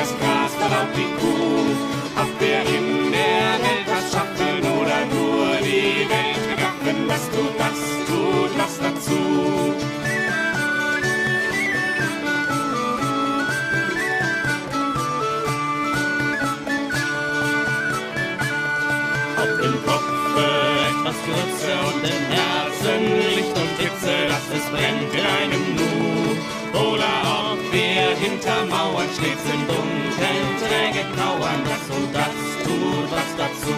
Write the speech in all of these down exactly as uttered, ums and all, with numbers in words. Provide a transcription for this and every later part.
das Gras, verlaut die Kuh. Ob wir in der Welt was schaffen oder nur die Welt begaffen, was tut das, tut was dazu. Ob im Kopfe etwas Grütze und im Herzen Licht und Hitze, dass es brennt in einem Nu. Oder ob wir hinter Mauern stets im Dunkeln träge kauern, das und das tut was dazu.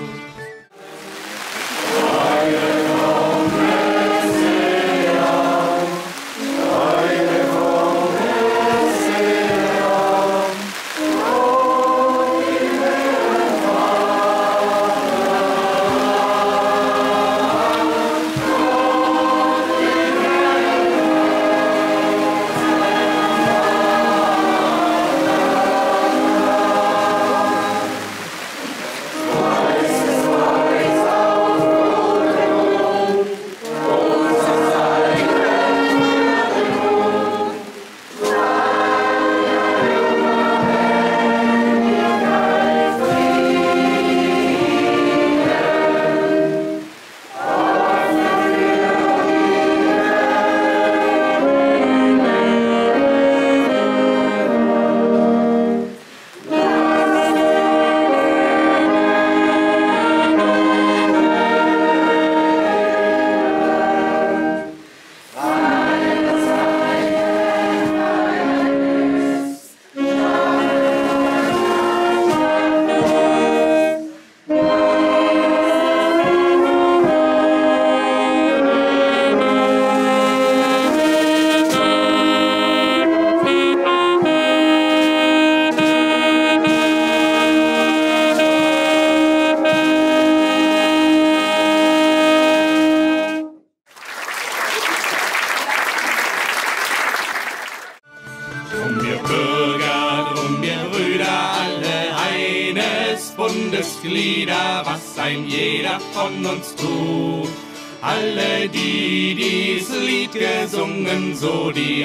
Bundesglieder, was ein jeder von uns tut. Alle, die dies Lied gesungen, so die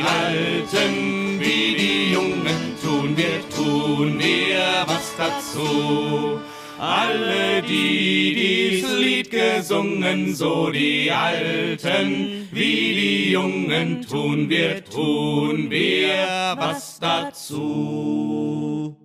Alten wie die Jungen, tun wir, tun wir was dazu. Alle, die dies Lied gesungen, so die Alten wie die Jungen, tun wir, tun wir was dazu.